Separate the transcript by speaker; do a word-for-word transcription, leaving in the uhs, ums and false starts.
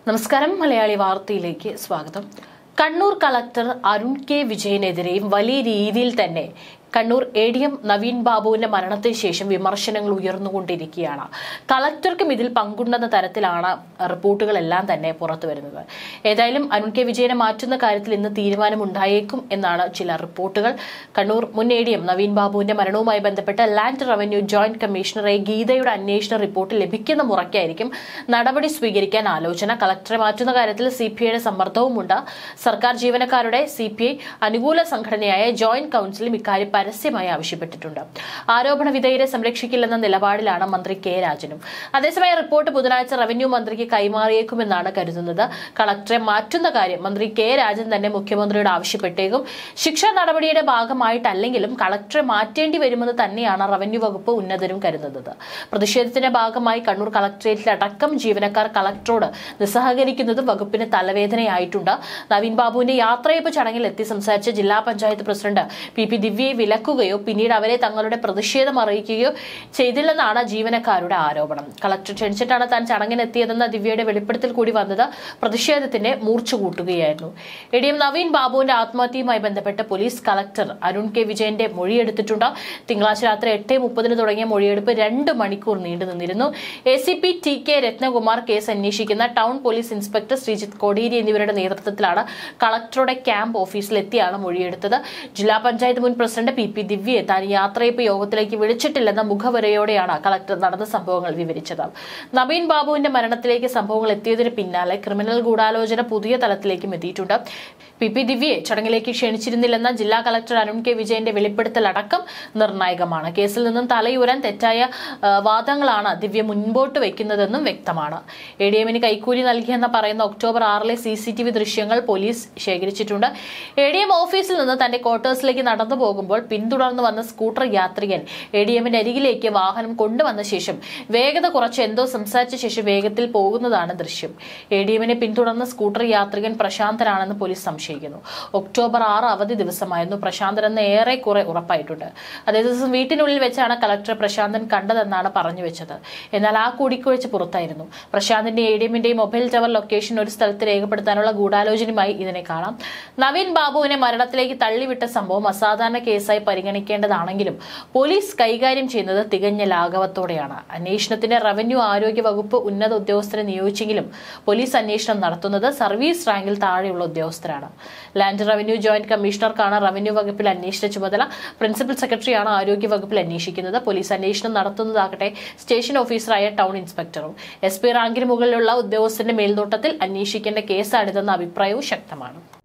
Speaker 1: നമസ്കാരം മലയാളി വാർത്തയിലേക്ക് സ്വാഗതം. കണ്ണൂർ കളക്ടർ അരുൺ കെ വിജയനെതിരെയും വലിയ രീതിയിൽ തന്നെ Kannur A D M Naveen ബാബുവിന്റെ മരണത്തിന് ശേഷം വിമർശനങ്ങൾ ഉയർന്നുകൊണ്ടിരിക്കുകയാണ്. കളക്ടർക്കും ഇതിൽ പങ്കുണ്ടെന്ന തരത്തിലാണ് റിപ്പോർട്ടുകളെല്ലാം തന്നെ പുറത്തു വരുന്നത്. ഏതായാലും അരുൺ കെ വിജയനെ മാറ്റുന്ന കാര്യത്തിൽ ഇന്ന് തീരുമാനമുണ്ടായേക്കും എന്നാണ് ചില റിപ്പോർട്ടുകൾ. കണ്ണൂർ മുൻ എ ഡി എം നവീൻ ബാബുവിന്റെ മരണവുമായി ബന്ധപ്പെട്ട് ലാൻഡ് റവന്യൂ ജോയിന്റ് കമ്മീഷണറെ ഗീതയുടെ അന്വേഷണ റിപ്പോർട്ട് ലഭിക്കുന്ന മുറയ്ക്കായിരിക്കും നടപടി സ്വീകരിക്കാൻ ആലോചന. കളക്ടറെ മാറ്റുന്ന കാര്യത്തിൽ സി പി ഐയുടെ സമ്മർദ്ദവുമുണ്ട്. സർക്കാർ ജീവനക്കാരുടെ സി പി ഐ അനുകൂല സംഘടനയായ ജോയിന്റ് കൌൺസിലും ഇക്കാര്യം പരസ്യമായി ആവശ്യപ്പെട്ടിട്ടുണ്ട്. ആരോപണ വിധേയരെ സംരക്ഷിക്കില്ലെന്ന നിലപാടിലാണ് മന്ത്രി കെ രാജനും. അതേസമയം റിപ്പോർട്ട് ബുധനാഴ്ച റവന്യൂ മന്ത്രിക്ക് കൈമാറിയേക്കുമെന്നാണ് കരുതുന്നത്. കളക്ടറെ മാറ്റുന്ന കാര്യം മന്ത്രി കെ രാജൻ തന്നെ മുഖ്യമന്ത്രിയോട് ആവശ്യപ്പെട്ടേക്കും. ശിക്ഷാ നടപടിയുടെ ഭാഗമായിട്ടല്ലെങ്കിലും കളക്ടറെ മാറ്റേണ്ടി വരുമെന്ന് തന്നെയാണ് റവന്യൂ വകുപ്പ് ഉന്നതരും കരുതുന്നത്. പ്രതിഷേധത്തിന്റെ ഭാഗമായി കണ്ണൂർ കളക്ടറേറ്റിലടക്കം ജീവനക്കാർ കളക്ടറോട് നിസ്സഹകരിക്കുന്നത് വകുപ്പിന് തലവേദനയായിട്ടുണ്ട്. നവീൻ ബാബുവിന്റെ യാത്രയപ്പ് ചടങ്ങിൽ എത്തി സംസാരിച്ച ജില്ലാ പഞ്ചായത്ത് പ്രസിഡന്റ് പി പി ദിവ്യയെ വിലക്കുകയോ പിന്നീട് അവരെ തങ്ങളുടെ പ്രതിഷേധം അറിയിക്കുകയോ ചെയ്തില്ലെന്നാണ് ജീവനക്കാരുടെ ആരോപണം. കളക്ടർ ക്ഷണിച്ചിട്ടാണ് താൻ ചടങ്ങിനെത്തിയതെന്ന ദിവ്യയുടെ വെളിപ്പെടുത്തൽ കൂടി വന്നത് പ്രതിഷേധത്തിന്റെ മൂർച്ച കൂട്ടുകയായിരുന്നു. എ ഡി എം നവീൻ ബാബുവിന്റെ ആത്മഹത്യയുമായി ബന്ധപ്പെട്ട് പോലീസ് കളക്ടർ അരുൺ കെ വിജയന്റെ മൊഴിയെടുത്തിട്ടുണ്ട്. തിങ്കളാഴ്ച രാത്രി എട്ട് മുപ്പതിന് തുടങ്ങിയ മൊഴിയെടുപ്പ് രണ്ട് മണിക്കൂർ നീണ്ടു നിന്നിരുന്നു. A C P T K Ratnakumar, case അന്വേഷിക്കുന്ന town police inspector Sreejith Kodiyeri എന്നിവരുടെ നേതൃത്വത്തിലാണ് കളക്ടറുടെ ക്യാമ്പ് ഓഫീസിലെത്തിയാണ് മൊഴിയെടുത്തത്. ജില്ലാ പഞ്ചായത്ത് മുൻ പ്രസിഡന്റ് പി പി ദിവ്യയെ താൻ യാത്രയപ്പ് യോഗത്തിലേക്ക് വിളിച്ചിട്ടില്ലെന്ന മുഖവരയോടെയാണ് കളക്ടർ നടന്ന സംഭവങ്ങൾ വിവരിച്ചത്. നവീൻ ബാബുവിന്റെ മരണത്തിലേക്ക് സംഭവങ്ങൾ എത്തിയതിന് പിന്നാലെ ക്രിമിനൽ ഗൂഢാലോചന പുതിയ തലത്തിലേക്കും എത്തിയിട്ടുണ്ട്. പി പി ദിവ്യയെ ചടങ്ങിലേക്ക് ക്ഷണിച്ചിരുന്നില്ലെന്ന ജില്ലാ കളക്ടർ അരുൺ കെ വിജയന്റെ വെളിപ്പെടുത്തൽ അടക്കം നിർണായകമാണ്. കേസിൽ നിന്നും തലയൂരാൻ തെറ്റായ വാദങ്ങളാണ് ദിവ്യ മുൻപോട്ട് വയ്ക്കുന്നതെന്നും വ്യക്തമാണ്. എ ഡി എമ്മിന് കൈക്കൂലി നൽകിയെന്ന് പറയുന്ന ഒക്ടോബർ ആറിലെ സി സി ടി വി ദൃശ്യങ്ങൾ പോലീസ് ശേഖരിച്ചിട്ടുണ്ട്. എ ഡി എം ഓഫീസിൽ നിന്ന് തന്റെ ക്വാർട്ടേഴ്സിലേക്ക് നടന്നു പോകുമ്പോൾ പിന്തുടർന്നു വന്ന സ്കൂട്ടർ യാത്രികൻ എ ഡി എമ്മിന്റെ അരികിലേക്ക് വാഹനം കൊണ്ടുവന്ന ശേഷം വേഗത കുറച്ച് എന്തോ സംസാരിച്ച ശേഷം വേഗത്തിൽ പോകുന്നതാണ് ദൃശ്യം. എ ഡി എമ്മിനെ പിന്തുടർന്ന സ്കൂട്ടർ യാത്രികൻ പ്രശാന്തനാണെന്ന് പോലീസ് സംശയിക്കുന്നു. ഒക്ടോബർ ആറ് അവധി ദിവസമായിരുന്നു. പ്രശാന്തനെന്ന് ഏറെക്കുറെ ഉറപ്പായിട്ടുണ്ട്. അതേ ദിവസം വീട്ടിനുള്ളിൽ വെച്ചാണ് കളക്ടർ പ്രശാന്തൻ കണ്ടതെന്നാണ് പറഞ്ഞു വെച്ചത്. എന്നാൽ ആ കൂടിക്കാഴ്ച പുറത്തായിരുന്നു. പ്രശാന്തിന്റെ എ ഡി എമ്മിന്റെ മൊബൈൽ ടവർ ലൊക്കേഷൻ ഒരു സ്ഥലത്ത് രേഖപ്പെടുത്താനുള്ള ഗൂഢാലോചനയുമായി ഇതിനെ കാണാം. നവീൻ ബാബുവിനെ മരണത്തിലേക്ക് തള്ളിവിട്ട സംഭവം അസാധാരണ കേസായി പരിഗണിക്കേണ്ടതാണെങ്കിലും പോലീസ് കൈകാര്യം ചെയ്യുന്നത് തികഞ്ഞ ലാഘവത്തോടെയാണ്. അന്വേഷണത്തിന് റവന്യൂ ആരോഗ്യ വകുപ്പ് ഉന്നത ഉദ്യോഗസ്ഥരെ നിയോഗിച്ചെങ്കിലും പോലീസ് അന്വേഷണം നടത്തുന്നത് സർവീസ് റാങ്കിൽ താഴെയുള്ള ഉദ്യോഗസ്ഥരാണ്. ലാൻഡ് റവന്യൂ ജോയിന്റ് കമ്മീഷണർക്കാണ് റവന്യൂ വകുപ്പിൽ അന്വേഷണ ചുമതല. പ്രിൻസിപ്പൽ സെക്രട്ടറിയാണ് ആരോഗ്യ വകുപ്പിൽ അന്വേഷിക്കുന്നത്. പോലീസ് അന്വേഷണം നടത്തുന്നതാകട്ടെ സ്റ്റേഷൻ ഓഫീസറായ ടൗൺ ഇൻസ്പെക്ടറും. എസ് പി റാങ്കിന് മുകളിലുള്ള ഉദ്യോഗസ്ഥന്റെ മേൽനോട്ടത്തിൽ അന്വേഷിക്കേണ്ട കേസാണിതെന്ന അഭിപ്രായവും ശക്തമാണ്.